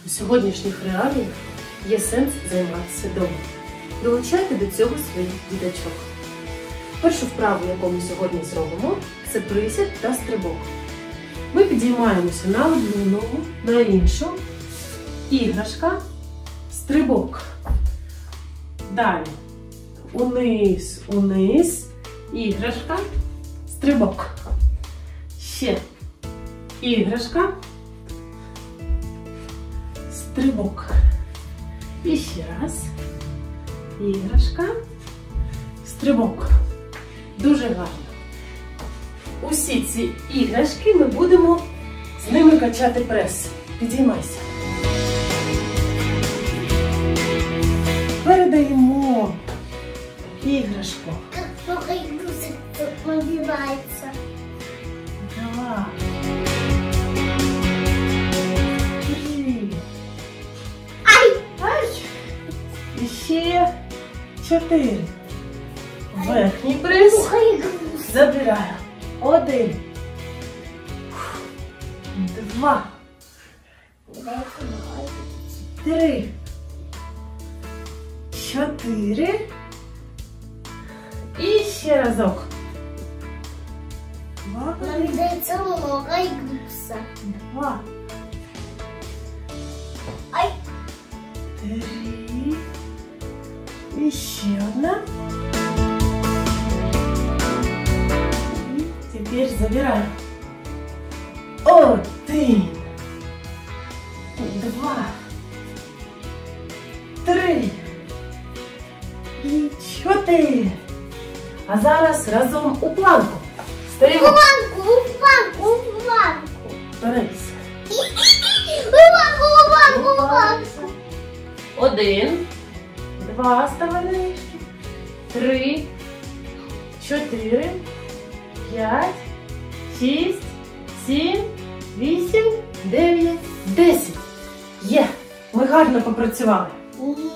У сьогоднішніх реаліях є сенс займатися вдома. Долучайте до цього своїх діточок. Першу вправу, яку ми сьогодні зробимо, це присід та стрибок. Ми підіймаємося на одну ногу, на іншу. Іграшка, стрибок. Далі. Униз, униз. Іграшка, стрибок. Ще. Іграшка, стрибок. І ще раз. Іграшка, стрибок. Дуже гарно. Усі ці іграшки ми будемо з ними качати прес. Підіймайся. Передаємо іграшку. Как только игрушек набивается. Два. Три. Ай! Ай! І ще 4. Верхній прес. Плохо игрушек. Забираю. 1. 2. 3. 4. І ще разок. 2. Набивается много игрушек. 2. Ай! 3. І ще одна. І тепер забираю. 1. 2. 3. І 4. А зараз разом у планку. Стоїмо. Планку, планку, планку. Впередься. Планку, планку. 1. 2. Ставай на ніжки. 3. 4. 5. 6. 7. 8. 9. 10. Є. Ми гарно попрацювали.